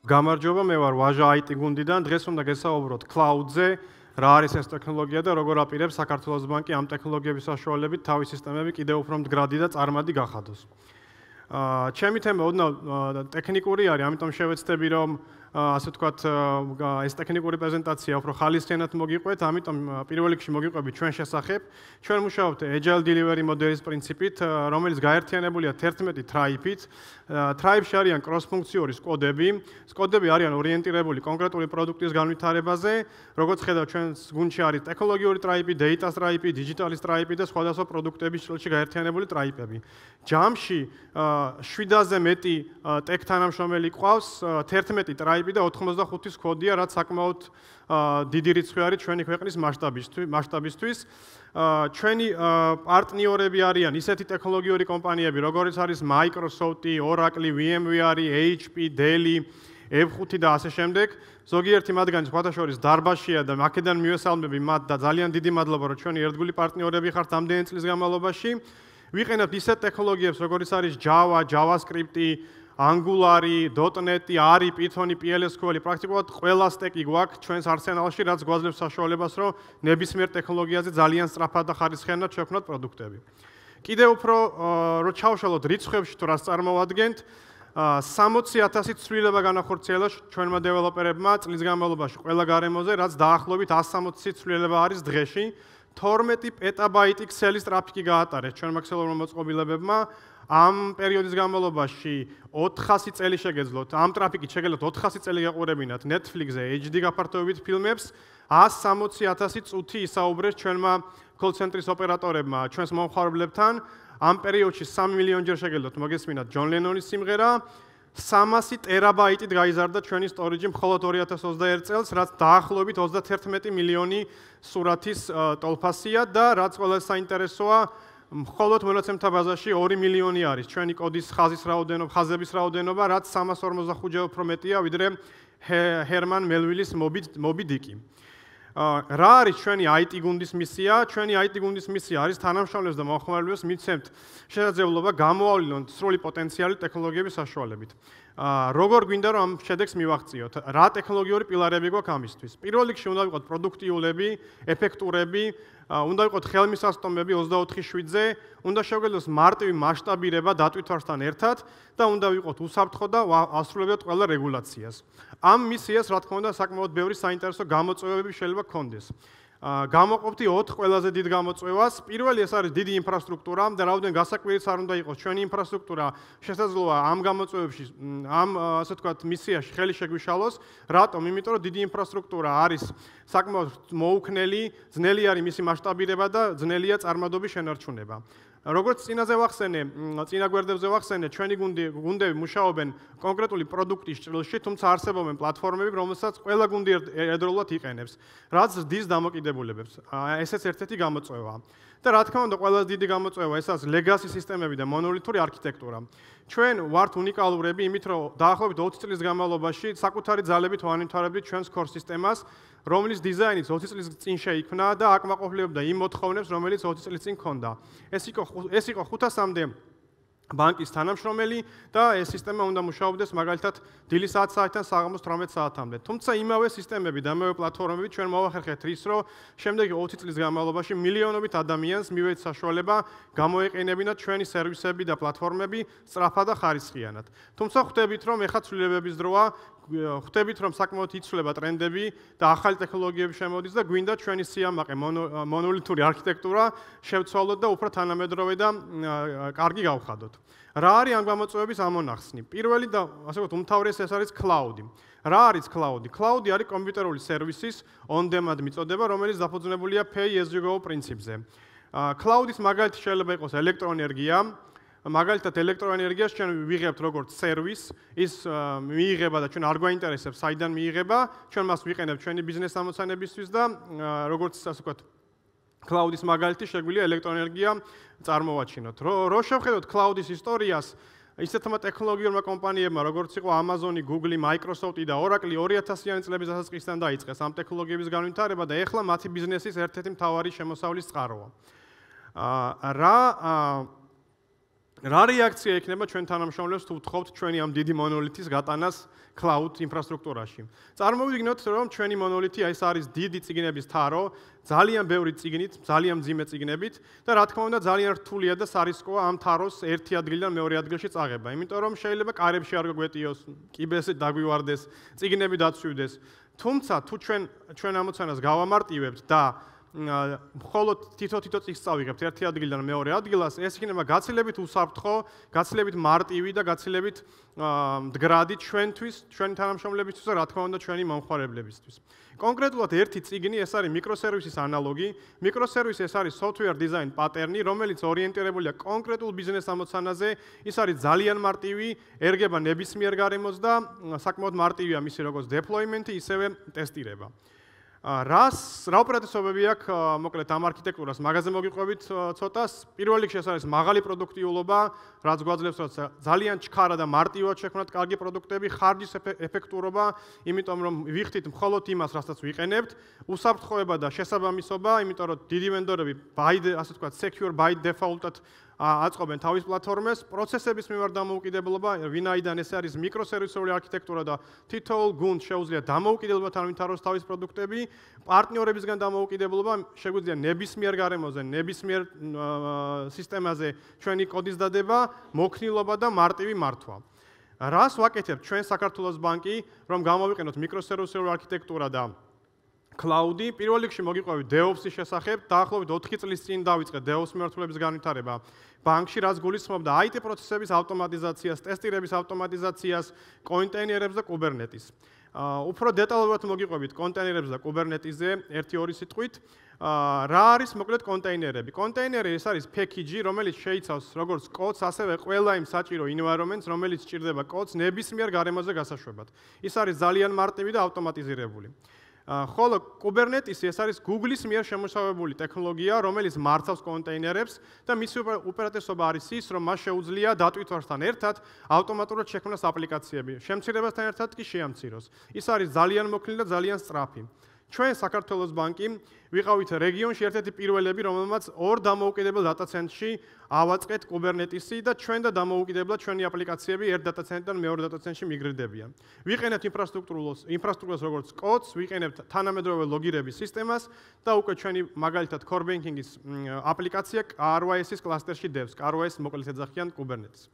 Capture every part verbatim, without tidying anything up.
გამარჯობა, მე ვარ ვაჟა აი ტი გუნდიდან. დღეს უნდა გესაუბროთ cloud-ზე, რა არის ეს ტექნოლოგია და როგორ აპირებს საქართველოს ბანკი ამ ტექნოლოგიების საშუალებით თავის სისტემები კიდევ უფრო მდგრადი და წარმადი გახადოს. ჩემი თემა ოდნავ ტექნიკური არის, ამიტომ შევეცდები რომ ასე ვთქვათ ეს ტექნიკური პრეზენტაცია უფრო ხალისიანად მოგიყვეთ, ამიტომ პირველ რიგში მოგიყვები ჩვენ შესახებ. ჩვენ მუშაობთ agile delivery მოდელის პრინციპით, რომელიც გაერთიანებულია თერთმეტი ტრაიპით. ტრაიპში არიან კროს-ფუნქციური კოდები. კოდები არიან ორიენტირებული კონკრეტული პროდუქტის განვითარებაზე. როგორც ხედავთ, ჩვენს გუნდში არის ტექნოლოგიური ტრაიპი, data ტრაიპი, digital ტრაიპი და სხვადასხვა პროდუქტების ჭრილში გაერთიანებული ტრაიპები. ჯამში შვიდაზე მეტი ტექ თანამშრომელი ყავს, თერთმეტი ტრაიპი და ოთხმოცდახუთის კოდია, რაც საკმაოდ დიდი რიცხვი არის ჩვენი ქვეყნის მასშტაბისთვის. ჩვენი პარტნიორები არიან ისეთი ტექნოლოგიური კომპანიები, როგორიც არის Microsoft, Oracle, VMware, ეიჩ პი, Dell, ეფ ხუთი და ასე შემდეგ. ზოგიერთი მათგანი სხვათა შორის დარბაზშია და აქედან მივესალმები მათ და ძალიან დიდი მადლობა, რომ ჩვენი ერთგული პარტნიორები ხართ ამდენი წლის განმავლობაში. ვიყენებთ ისეთ ტექნოლოგიებს, როგორიც არის Java, JavaScript, Angular, .NET, R, Python, პი ელ ეს კიუ ელ, პრაქტიკულად ყველა სტეკი გვაქვს ჩვენს არსენალში, რაც გვაძლევს საშუალებას, რომ ნებისმიერ ტექნოლოგიაზე ძალიან სწრაფად და ხარისხიანად შევქმნათ პროდუქტები. კიდევ უფრო რომ ჩავშალოთ რიცხვებში თუ რას წარმოვადგენთ, სამოცი ათასი ცვლილება განახორციელა ჩვენმა დეველოპერებმა წლის განმავლობაში ყველა გარემოზე, რაც დაახლოებით ასი სამოცი ცვლილება არის დღეში. თორმეტი პეტაბაიტი ქსელის ტრაფიკი გაატარეს ჩვენმა ქსელოვან მოწყობილებებმა. ამ პერიოდის განმავლობაში ოთხასი წელი შეგეძლოთ, ამ ტრაფიკით შეგეძლოთ ოთხასი წელი გაყურებინათ Netflix-ზე ეიჩ დი გაფართოებით ფილმებს, ასი სამოცი ათასი წუთი ისაუბრეს ჩვენმა კოლ-ცენტრის ოპერატორებმა ჩვენს მომხმარებლებთან. ამ პერიოდში სამი მილიონჯერ შეგეძლოთ მოგესმინათ ჯონ ლენონის სიმღერა, სამასი ტერაბაიტით გაიზარდა ჩვენი სტორიჯი მხოლოდ ორი ათას ოცდაერთი წელს, რაც დაახლოებით ოცდათერთმეტი მილიონი სურათის ტოლფასია და რაც ყველაზე საინტერესოა, მხოლოდ მონაცემთა ბაზაში ორი მილიონი არის ჩვენი კოდის ხაზის რაოდენობა, ხაზების რაოდენობა, რაც სამას ორმოცდახუთჯერ უფრო მეტია, ვიდრე ჰერმან მელვილის მობი დიკი. რა არის ჩვენი აი ტი გუნდის მისია? ჩვენი აი ტი გუნდის მისია არის თანამშრომლებს და მომხმარებლებს მივცეთ შესაძლებლობა გამოავლინონ სრული პოტენციალი ტექნოლოგიების საშუალებით. როგორ გვინდა რომ ამ შედეგს მივაღწიოთ? რა ტექნოლოგიური პილარები გვაქვს ამისთვის? პირველ რიგში უნდა ვიყოთ პროდუქტიულები, ეფექტურები, უნდა ვიყოთ ხელმისაწვდომები ოცდაოთხი შვიდზე, უნდა შევგებლოს მარტივი მასშტაბირება დატვირთვასთან ერთად და უნდა ვიყოთ უსაფრთხო და ასრულებდეთ ყველა რეგულაციას. ამ მისიას, რა თქმა უნდა, საკმაოდ ბევრი საინტერესო გამოწვევები შეიძლება გქონდეს. გამოყოფთი ოთხ ყველაზე დიდ გამოწვევას. პირველი ეს არის დიდი ინფრასტრუქტურა და რაოდენ გასაკვირიც არ უნდა იყოს ჩვენი ინფრასტრუქტურა შესაძლოა ამ გამოწვევებში, ამ ასე ვთქვათ, მისიაში ხელი შეგვიშალოს. რატომ? იმიტომ რომ დიდი ინფრასტრუქტურა არის საკმაოდ მოუქნელი, ძნელი არის მისი მასშტაბირება და ძნელია წარმადობის შენარჩუნება. როგორც წინაზე ვახსენე, წინა გვერდებზე ვახსენე, ჩვენი გუნდები მუშაობენ კონკრეტული პროდუქტის ჭრილში, თუმცა არსებობენ პლატფორმები, რომელსაც ყველა გუნდი ერთდროულად იყენებს, რაც ზრდის დამოკიდებულებებს. ესეც ერთ-ერთი გამოწვევაა. და რა თქმა უნდა, ყველაზე დიდი გამოწვევა ეს არის ლეგასი სისტემები და მონოლითური არქიტექტურა. ჩვენ ვართ უნიკალურები იმით, რომ დაახლოებით ოცი წლის განმავლობაში საკუთარი ძალებით ვანვითარებდით ჩვენს კორ სისტემას, რომლის დიზაინიც ოცი წლის წინ შეიქმნა და აკმაყოფილებდა იმ მოთხოვნებს, რომელიც ოცი წლის წინ ჰქონდა. ეს იყო ეს იყო ხუთასამდე ბანკის თანამშრომელი და ეს სისტემა უნდა მუშაობდეს მაგალითად დილის ათი საათიდან საღამოს თვრამეტ საათამდე. თუმცა იმავე სისტემები და იმავე პლატფორმები ჩვენ მოვახერხეთ ის, რომ შემდეგი ოცი წლის განმავლობაში მილიონობით ადამიანს მივეც საშუალება გამოეყენებინათ ჩვენი სერვისები და პლატფორმები სწრაფად და ხარისხიანად. თუმცა ხვდებით, რომ ეხლა ცვლილებების დროა, ხვდებით, რომ საკმაოდ იცვლება ტრენდები და ახალი ტექნოლოგიები შემოდის და გვინდა ჩვენი სიამაყე მონოლითური არქიტექტურა შევცვალოთ და უფრო თანამედროვე და კარგი გავხადოთ. რა არის ამ გამოწვევების ამონახსნი? პირველი და ასე ვთქვათ, უმთავრესი ეს არის cloud-ი. რა არის cloud-ი? cloud-ი არის კომპიუტერული სერვისის on-demand მიწოდება, რომელიც დაფუძნებულია pay as you go პრინციპზე. cloud-ის მაგალითი შეიძლება იყოს ელექტროენერგია. მაგალითად ელექტროენერგიას ჩვენ ვიღებთ როგორც სერვის, ის მიიღება და ჩვენ არ გვაინტერესებს საიდან მიიღება, ჩვენ მას ვიყენებთ ჩვენი ბიზნეს ამოცანებისთვის და როგორც ასე ვთქვათ, cloud-ის მაგალითი შეგვიძლია ელექტროენერგია წარმოვაჩინოთ. რო შევხედოთ cloud-ის ისტორიას, ისეთმა ტექნოლოგიურმა კომპანიებმა, როგორც იყო Amazon, Google, Microsoft და Oracle ორი ათასიანი წლების დასაწყისიდან დაიწყეს ამ ტექნოლოგიების განვითარება და ეხლა მათი ბიზნესის ერთ-ერთი მთავარი შემოსავლის წყაროა. რა რა რეაქცია იქნება ჩვენ თანამშრომლებს თუ ვთხოვთ ჩვენი ამ დიდი მონოლითის გატანას cloud ინფრასტრუქტურაში. წარმოვიდგინოთ, რომ ჩვენი მონოლითი ეს არის დიდი წიგნების თარო, ძალიან ბევრი წიგნით, ძალიან მძიმე წიგნებით და რა თქმა უნდა ძალიან რთულია და სარისკოა ამ თაროს ერთი ადგილიდან მეორე ადგილში წაღება. იმიტომ რომ შეიძლება კარებში არ გაგვეტიოს, კიბეზე დაგვივარდეს, წიგნები დაცვივდეს. თუმცა თუ ჩვენ ჩვენ ამოცანას გავამარტივებთ და მხოლოდ თითო-თითო წიგნს წავიღებთ ერთი ადგილიდან მეორე ადგილას, ეს იქნება გაცილებით უსაფრთხო, გაცილებით მარტივი და გაცილებით მდგრადი ჩვენთვის, ჩვენი თანამშრომლებისთვის და რა თქმა უნდა ჩვენი მომხმარებლებისთვის. კონკრეტულად ერთი წიგნი, ეს არის მიკროსერვისის ანალოგი. მიკროსერვისი ეს არის software design pattern-ი, რომელიც ორიენტირებულია კონკრეტულ ბიზნეს ამოცანაზე. ის არის ძალიან მარტივი, ერგება ნებისმიერ გარემოს და საკმაოდ მარტივია მისი როგორც deployment-ი, ისევე ტესტირება. რას რა ოპერატივობები აქვს მოკლედ ამ არქიტექტურას მაგაზე მოგიყვებით ცოტას. პირველ რიგში ეს არის მაღალი პროდუქტიულობა, რაც გვაძლევს რომ ძალიან ჩქარა და მარტივად შექმნათ კარგი პროდუქტები, ხარჯის ეფექტურობა, იმიტომ რომ ვიხდით მხოლოდ იმას, რასაც ვიყენებთ, უსაფრთხოება და შესაბამისობა, იმიტომ რომ დიდი ვენდორები by ასე ვთქვათ secure by default-ად აწყობენ თავის პლატფორმებს, პროცესების მიმართ დამოუკიდებლობა, ვინაიდან ეს არის მიკროსერვისული არქიტექტურა და თითოეულ გუნდს შეუძლია დამოუკიდებლად ვითაროს თავის პროდუქტები, პარტნიორებისგან დამოუკიდებლობა, შეგვიძლია ნებისმიერ გარემოზე, ნებისმიერ სისტემაზე ჩვენი კოდის დადება, მოქნილობა და მარტივი მართვა. რას ვაკეთებთ ჩვენ საქართველოს ბანკი, რომ გამოვიყენოთ მიკროსერვისული არქიტექტურა და cloud-ი, პირველ რიგში მოგიყვებით DevOps-ის შესახებ, დაახლოებით ოთხი წლის წინ დავიწყეთ DevOps მიმართულების განვითარება ბანკში, რაც გულისხმობდა I T პროცესების ავტომატიზაციას, ტესტირების ავტომატიზაციას, კონტეინერებს და Kubernetes. უფრო დეტალურად მოგიყვებით კონტეინერებს და Kubernetes-ზე ერთი-ორი სიტყვით. რა არის მოკლედ კონტეინერები? კონტეინერი ეს არის package, რომელიც შეიცავს როგორც კოდს, ასევე ყველა იმ საჭირო environment-ს, რომელიც სჭირდება კოდს ნებისმიერ გარემოზე გასაშვებად. ის არის ძალიან მარტივი და ავტომატიზირებული. ხოლო Kubernetes ეს არის Google-ის მიერ შემოსავებული ტექნოლოგია, რომელიც მართავს კონტეინერებს და მისი უპირატესობა არის ის, რომ მას შეუძლია დატვირთვასთან ერთად ავტომატურად შექმნას აპლიკაციები. შემცირებასთან ერთად კი შეამციროს. ის არის ძალიან მოქნილი და ძალიან სწრაფი. ჩვენ საქართველოს ბანკი ვიყავით რეგიონში ერთ-ერთი პირველები, რომელმაც ორ დამოუკიდებელ დატა-ცენტრში ავაწყეთ Kubernetes-ი და ჩვენ და დამოუკიდებლად ჩვენი აპლიკაციები ერთ დატა-ცენტრიდან მეორე დატა-ცენტრში მიგრირდებიან. ვიყენებთ ინფრასტრუქტურას, ინფრასტრუქტურას როგორც კოდს, ვიყენებთ თანამედროვე ლოგირების სისტემას და უკვე ჩვენი მაგალითად core banking-ის აპლიკაცია R Y S-ის კლასტერში დევს. R Y S მოკლედ ეძახიან Kubernetes.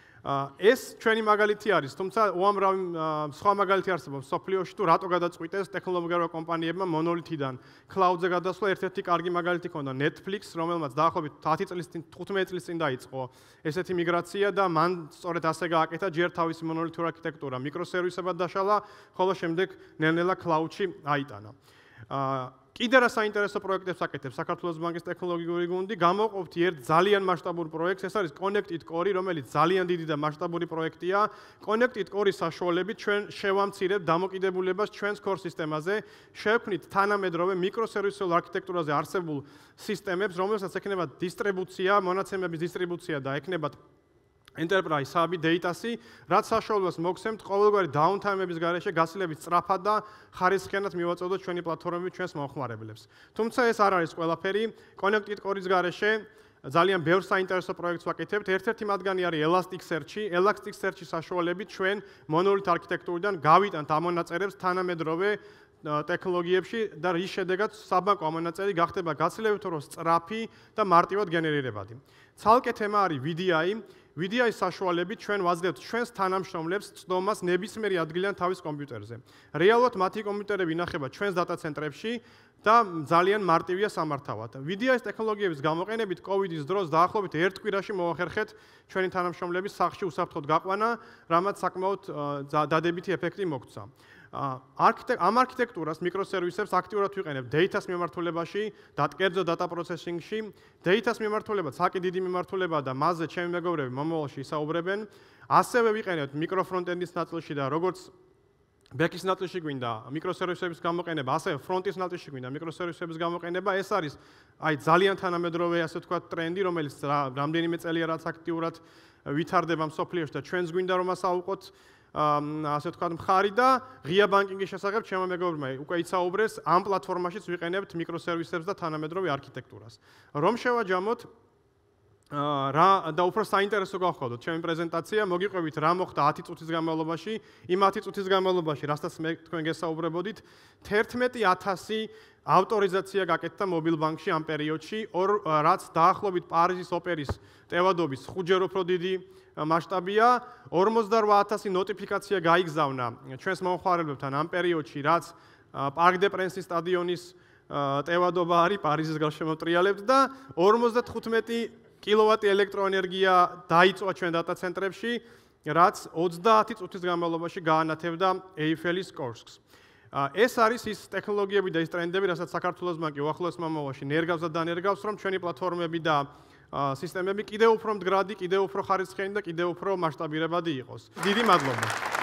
ეს ჩვენი მაგალითი არის, თუმცა უამრავი სხვა მაგალითი არსებობს სოფლიოში თუ რატო გადაწყვიტეს ტექნოლოგიურ კომპანიებმა მონოლითიდან cloud-ზე გადასვლა. ერთ-ერთი კარგი მაგალითი ქონდა Netflix, რომელმაც დაახლოებით ათი წლის წინ, თხუთმეტი წლის წინ დაიწყო ესეთი მიგრაცია და მან სწორედ ასე გააკეთა ჯერ თავისი მონოლითური არქიტექტურა მიკროსერვისებად დაშალა, ხოლო შემდეგ ნელ-ნელა cloud-ში აიტანა. კიდე რა საინტერესო პროექტებს აკეთებს საქართველოს ბანკის ტექნოლოგიური გუნდი, გამოვყოფთ ერთ ძალიან მასშტაბურ პროექტს, ეს არის Connected Core, რომელიც ძალიან დიდი და მასშტაბური პროექტია. Connected Core-ის საშუალებით ჩვენ შევამცირებთ დამოკიდებულებას ჩვენს core სისტემაზე, შევქმნით თანამედროვე მიკროსერვისულ არქიტექტურაზე არსებულ სისტემებს, რომელსაც ექნება დისტრიბუცია, მონაცემების დისტრიბუცია და ექნებათ enterprise hub-ი, data-სი, რაც საშუალებას მოგცემთ ყოველგვარი downtime-ების გარეშე გაცილებით სწრაფად და ხარისხიანად მივაწოდოთ ჩვენი პლატფორმები ჩვენს მომხმარებლებს. თუმცა ეს არ არის ყველაფერი. Connected Core-ის გარეშე ძალიან ბევრ საინტერესო პროექტს ვაკეთებთ. ერთ-ერთი მათგანი არის Elasticsearch-ი. Elasticsearch-ის საშუალებით ჩვენ monolith არქიტექტურიდან გავიტანთ ამონაწერებს თანამედროვე ტექნოლოგიებში და რის შედეგად საბანკო ამონაწერი გახდება გაცილებით უფრო სწრაფი და მარტივად გენერირებადი. ცალკე თემა არის V D I. V D I-ის საშუალებით ჩვენ ვაძლევთ ჩვენს თანამშრომლებს წდომას ნებისმიერ ადგილიდან თავის კომპიუტერზე. რეალურად მათი კომპიუტერები ინახება ჩვენს დატა-ცენტრებში და ძალიან მარტივია სამართავად. V D I-ის ტექნოლოგიების გამოყენებით COVID-ის დროს დაახლოებით ერთ კვირაში მოახერხეთ ჩვენი თანამშრომლების სახლში უსაფრთხოდ გაყვანა, რამაც საკმაოდ დადებითი ეფექტი მოგვცა. ამ არქიტექტურას მიკროსერვისებს აქტიურად ვიყენებთ data-ს მიმართულებაში და კერძო data processing-ში. data-ს მიმართულება ცალკე დიდი მიმართულებაა და მასზე ჩემი მეგობრები მომავალში ისაუბრებენ. ასევე ვიყენებთ მიკროფრონტენდის ნაწილში და როგორც back-ის ნაწილში გვინდა მიკროსერვისების გამოყენება, ასევე front-ის ნაწილში გვინდა მიკროსერვისების გამოყენება. ეს არის აი ძალიან თანამედროვე, ასე ვთქვათ, ტრენდი, რომელიც რამდენიმე წელია რაც აქტიურად ვითარდება მსოფლიოში და ჩვენს გვინდა რომ ასაუყოთ ასე ვთქვათ, მხარი და ღია ბანკინგის შესახებ ჩემო მეგობრებმა უკვე იცაუბრეს, ამ პლატფორმაშიც ვიყენებთ მიკროსერვისებს და თანამედროვე არქიტექტურას. რომ შევაჯამოთ, რა და უფრო საინტერესო გავხდოთ ჩემი პრეზენტაცია, მოგიყვებით რა მოხდა ათი წუთის განმავლობაში, იმ ათი წუთის განმავლობაში, რასაც მე თქვენ გესაუბრებოდით, თერთმეტი ათასი ავტორიზაცია გაკეთდა მობილ ბანკში ამ პერიოდში, რაც დაახლოებით პარიზის ოპერის ტევადობის ხუთჯერ უფრო დიდი მასშტაბია, ორმოცდარვა ათასი ნოტიფიკაცია გაიგზავნა ჩვენს მომხმარებლებთან ამ პერიოდში, რაც პარკ დე პრენსის სტადიონის ტევადობა არის პარიზის გარშემოტრიალებთ და ორმოცდათხუთმეტი კილოვატი ელექტროენერგია დაიწვა ჩვენ დატა ცენტრებში, რაც ოცდაათი წუთის განმავლობაში გაანათებდა ეიფელის კორსკს. ეს არის ის ტექნოლოგიები და ის ტრენდები, რასაც საქართველოს ბანკი უახლოეს მომავალში ნერგავს და დანერგავს, რომ ჩვენი პლატფორმები და სისტემები კიდევ უფრო მდგრადი, კიდევ უფრო ხარისხიანი და კიდევ უფრო მასშტაბირებადი იყოს. დიდი მადლობა.